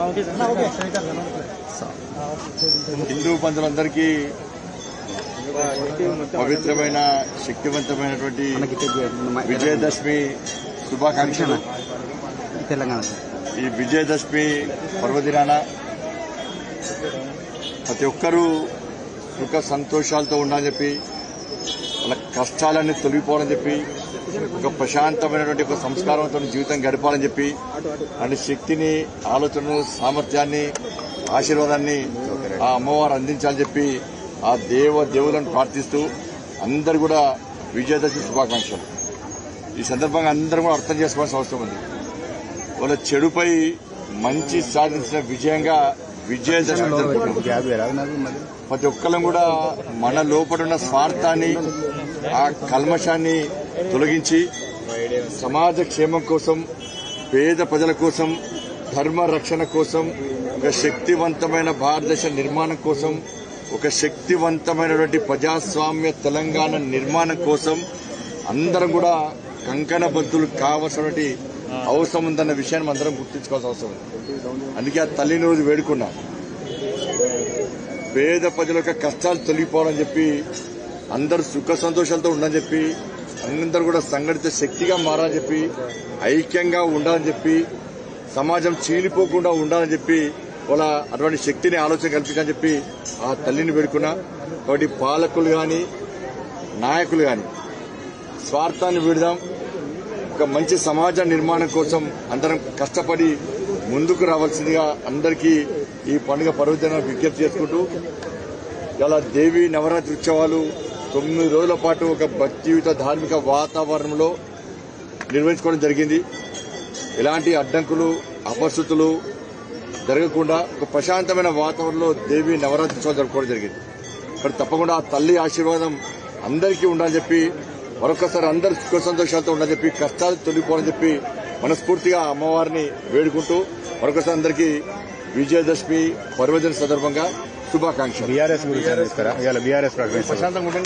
హిందూ బంధువులందరికీ పవిత్రమైన శక్తివంతమైనటువంటి విజయదశమి శుభాకాంక్షలు. ఈ విజయదశమి పర్వదినాన ప్రతి ఒక్కరూ సుఖ సంతోషాలతో ఉండాలని చెప్పి, వాళ్ళ కష్టాలన్నీ తొలగిపోవాలని చెప్పి, ఒక ప్రశాంతమైనటువంటి ఒక సంస్కారంతో జీవితం గడపాలని చెప్పి, అటు శక్తిని, ఆలోచనను, సామర్థ్యాన్ని, ఆశీర్వాదాన్ని ఆ అమ్మవారు అందించాలని చెప్పి ఆ దేవులను ప్రార్థిస్తూ అందరూ కూడా విజయదశమి శుభాకాంక్షలు. ఈ సందర్భంగా అందరూ కూడా అర్థం చేసుకోవాల్సిన అవసరం ఉంది. వాళ్ళ చెడుపై మంచి సాధించిన విజయంగా విజయదశమి జరుపుకుంటున్నాం. ప్రతి ఒక్కరం కూడా మన లోపడున్న స్వార్థాన్ని, ఆ కల్మషాన్ని తొలగించి సమాజ క్షేమం కోసం, పేద ప్రజల కోసం, ధర్మ రక్షణ కోసం, ఒక శక్తివంతమైన భారతదేశ నిర్మాణం కోసం, ఒక శక్తివంతమైనటువంటి ప్రజాస్వామ్య తెలంగాణ నిర్మాణం కోసం అందరం కూడా కంకణబద్ధులు కావాల్సినటువంటి అవసరం ఉందన్న విషయాన్ని అందరం గుర్తించుకోవాల్సిన అవసరం ఉంది. అందుకే ఆ తల్లిని రోజు వేడుకున్నా, పేద ప్రజల యొక్క కష్టాలు తొలగిపోవాలని చెప్పి, అందరూ సుఖ సంతోషాలతో ఉండాలని చెప్పి, అందరూ కూడా సంఘటిత శక్తిగా మారాలని చెప్పి, ఐక్యంగా ఉండాలని చెప్పి, సమాజం చీలిపోకుండా ఉండాలని చెప్పి, వాళ్ళ అటువంటి శక్తిని ఆలోచన కల్పించాలని చెప్పి ఆ తల్లిని వేడుకున్నా. కాబట్టి పాలకులు కానీ, నాయకులు కానీ స్వార్థాన్ని విడదాం. ఒక మంచి సమాజ నిర్మాణం కోసం అందరం కష్టపడి ముందుకు రావాల్సిందిగా అందరికీ ఈ పండుగ పర్వదినాన్ని విజ్ఞప్తి చేసుకుంటూ, ఇలా దేవి నవరాత్రి ఉత్సవాలు 9 రోజుల పాటు ఒక భక్తియుత ధార్మిక వాతావరణంలో నిర్వహించుకోవడం జరిగింది. ఎలాంటి అడ్డంకులు, అపరిస్థితులు జరగకుండా ఒక ప్రశాంతమైన వాతావరణంలో దేవి నవరాత్రి ఉత్సవాలు జరుపుకోవడం జరిగింది. ఇక్కడ తప్పకుండా ఆ తల్లి ఆశీర్వాదం అందరికీ ఉండాలని చెప్పి, మరొకసారి అందరు సుఖ సంతోషాలతో ఉండాలని చెప్పి, కష్టాలు తొలగిపోవాలని చెప్పి మనస్ఫూర్తిగా అమ్మవారిని వేడుకుంటూ మరొకసారి అందరికీ విజయదశమి పర్వదిన సందర్భంగా శుభాకాంక్షలు. బీఆర్ఎస్ బీఆర్ఎస్ ప్రశాంతంగా ఉండండి.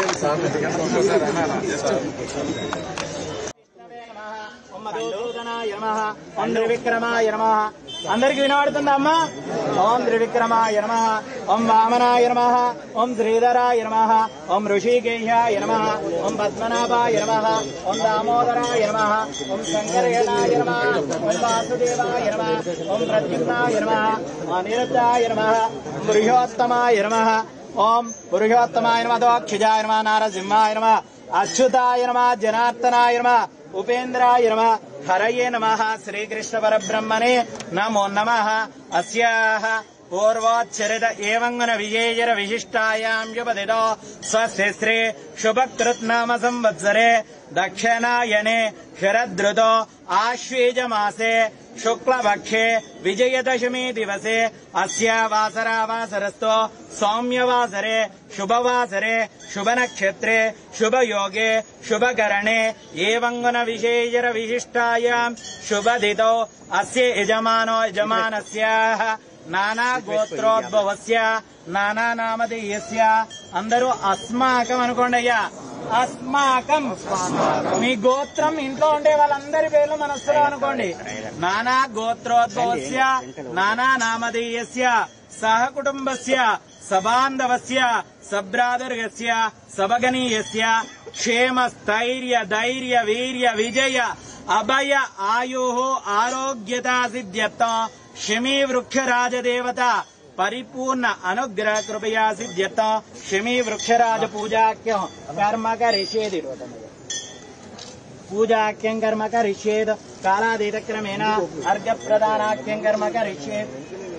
ఓం త్రివిక్రమాయ నమః. అందరికి వినబడుతుందా అమ్మా? ఓం త్రివిక్రమాయ నమః, ఓం వామనాయ నమః, ఓం శ్రీధరాయ నమః, ఓం ఋషికేశాయ నమః, ఓం పద్మనాభాయ నమః, ఓం దామోదరాయ నమః, ఓం శంకరేణాయ నమః, ఓం వాసుదేవాయ నమః, ఓం ప్రద్యుమ్నాయ నమః, అనిరుద్ధాయ నమః, ఓం పురుషోత్తమాయ నమః, ఓం పురుషోత్తమాయ నమః, దోక్షజాయ నమః, నారసింహాయ నమః, అచ్యుతాయ నమః, జనార్దనాయ నమః, ఉపేంద్రాయ నమః, హరయే నమః, శ్రీకృష్ణ పరబ్రహ్మణే నమో నమః. అస్యాః పూర్వోచ్చరిత ఏవంగున విజేయర విశిష్టాయాం యుపదితో స్వస్తి శ్రీ శుభకృత్నామ సంవత్సరే దక్షిణాయనే శరదృతో ఆశ్వేజ మాసే శుక్లపక్షే విజయదశమి దివసే అస్య వాసరావాసరస్తో సౌమ్యవాసరే శుభవాసరే శుభనక్షత్రే శుభయోగే శుభకరణే ఏవంగున విజేయర విశిష్టాయాం శుభదితో అస్య యజమానో యజమానస్యాః నానా గోత్రోద్భవస్య నానా నామధేయస్య. అందరూ అస్మాకం అనుకోండి అయ్యా. అస్మాకం మీ గోత్రం ఇంట్లో ఉండే వాళ్ళందరి పేర్లు మనస్సులో అనుకోండి. నానా గోత్రోద్భవస్య నానా నామధేయస్య సహ కుటుంబస్య సబాంధవస్య సభ్రాదుర్గస్య సభగనీయస్య క్షేమ స్థైర్య ధైర్య వీర్య విజయ అభయ ఆయు ఆరోగ్యతా సిద్ధ్యర్థం శమీ వృక్షరాజదేవత పరిపూర్ణ అనుగ్రह कृपया सिद्ध्यर्थं शमी वृक्षराज पूजाख्यं कर्म करिष्येत्. पूजाख्यं कर्म करिष्येत्. कालातीतक्रमेण अर्घ्यप्रदानाख्यं कर्म करिष्येत्.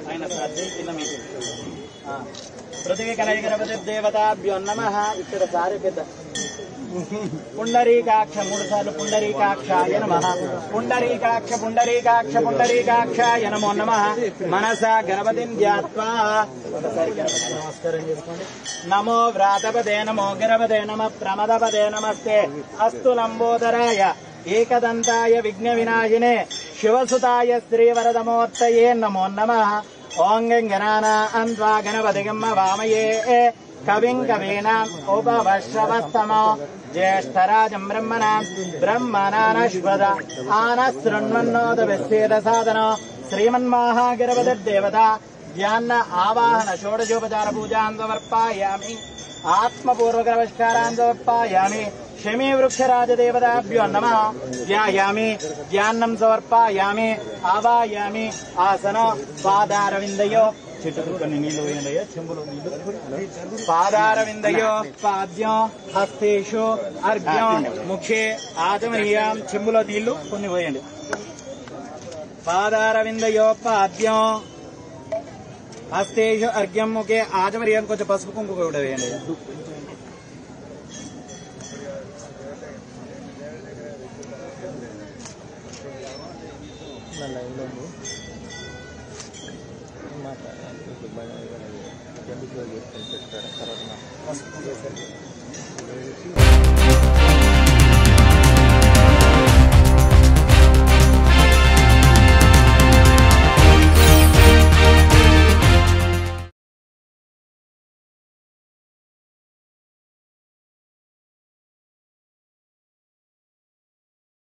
पृथ्वी कलयगणपतिर्देवताभ्यो नमः. ఇక్కడ సారి పెద్ద పుండరీకాక్ష 3 సార్లు పుండరీకాక్షాయ నమః. పుండరీకాక్ష పుండరీకాక్ష పుండరీకాక్షాయ నమో నమః. మనసా గణపతిం ధ్యాత్వా ఒకసారి గణపతి నమస్కారం చేసుకోండి. నమో వ్రాతపదే నమో గణపతే నమః ప్రమదపదే నమస్తే అస్తు లంబోదరాయ ఏకదంతాయ విఘ్న వినాశినే శివసుతాయ శ్రీవరదమూర్తయే నమో నమః. ఓం గణానాం త్వా గణపతిం వామయే कविं कवीनाम् उपवश्रवस्तमो ज्येष्ठराजम् ब्रह्मणाम् ब्रह्मणानश्वद आनः शृण्वन्नोदविश्वेदसादनो श्रीमन्महागणपतिर्देवता ध्यान आवाहन षोडशोपचार पूजां समर्पयामि आत्मपूर्वकनमस्कारान् समर्पयामि शमी वृक्षराजदेवताभ्यो नमः ध्यायामि ध्यानं समर्पयामि आवाहयामि आसन पादारविन्दयो చెట్టుకు కొన్ని నీళ్లు వేయండి చెంబులో నీళ్లు పాదారవిందయో పాద్యం హస్తేషు అర్ఘ్యం ముఖే ఆచమనీయం చెంబులో నీళ్లు కొన్ని వేయండి పాదారవిందయో పాద్యం హస్తేషు అర్ఘ్యం ముఖే ఆచమనీయం కొంచెం పసుపు కుంకుమ కూడా వేయండి తర్వాత